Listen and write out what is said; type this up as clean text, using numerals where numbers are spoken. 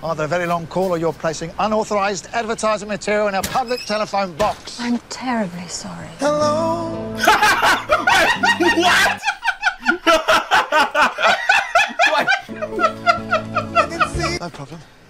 Either a very long call or you're placing unauthorised advertising material in a public telephone box. I'm terribly sorry. Hello? What? No problem.